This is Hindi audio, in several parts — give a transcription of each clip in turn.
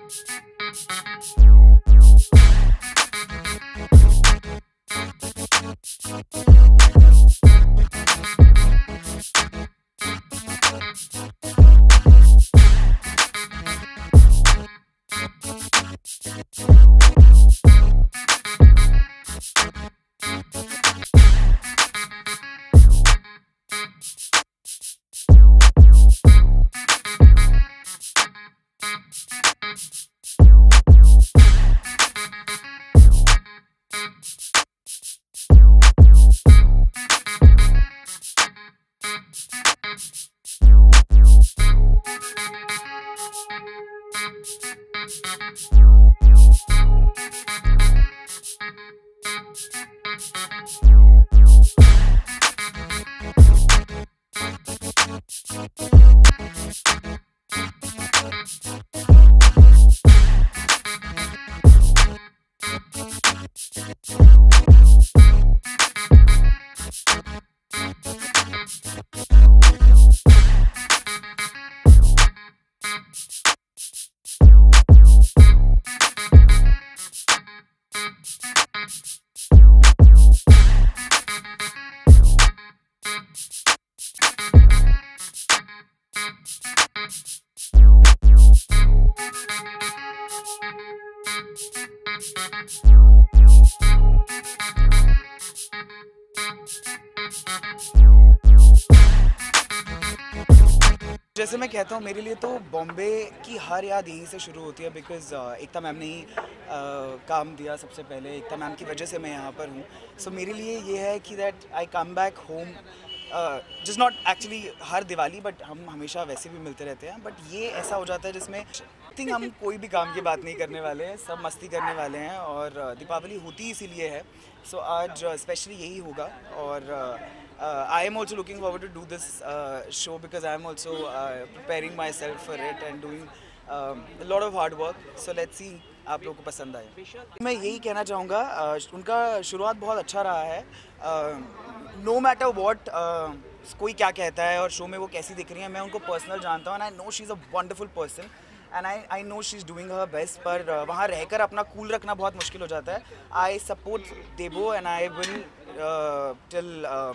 जैसे मैं कहता हूँ, मेरे लिए तो बॉम्बे की हर याद यहीं से शुरू होती है बिकॉज एकता मैम ने ही काम दिया सबसे पहले। एकता मैम की वजह से मैं यहाँ पर हूँ। सो मेरे लिए ये है कि that I come back home, just not actually हर दिवाली, बट हम हमेशा वैसे भी मिलते रहते हैं। बट ये ऐसा हो जाता है जिसमें थिंक हम कोई भी काम की बात नहीं करने वाले हैं, सब मस्ती करने वाले हैं और दीपावली होती इसीलिए है। सो आज स्पेशली यही होगा और I am also looking forward to do this show because I am also preparing myself for it and doing a lot of hard work. So let's see आप लोगों को पसंद आए। मैं यही कहना चाहूँगा, उनका शुरुआत बहुत अच्छा रहा है। No matter what कोई क्या कहता है और शो में वो कैसी दिख रही है, मैं उनको पर्सनल जानता हूँ and I know she's a wonderful person and I know she's doing her best। पर वहाँ रहकर अपना कूल रखना बहुत मुश्किल हो जाता है। I support Debo and I will till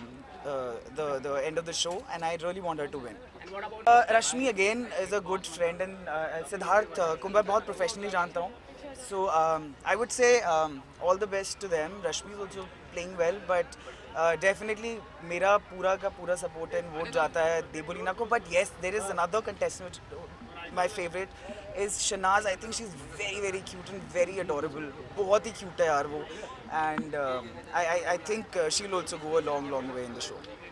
the end of the show and I really want her to win। Rashmi again is a good friend and Siddharth को मैं बहुत professionally जानता हूँ। So I would say all the best to them। Rashmi is also playing well but definitely मेरा पूरा का पूरा support and vote जाता है देबोलीना को। But yes, there is another contestant which my favorite is Shanaz। I think she's very cute and very adorable। बहुत ही cute है यार वो। And I think she'll also go a long way in the show।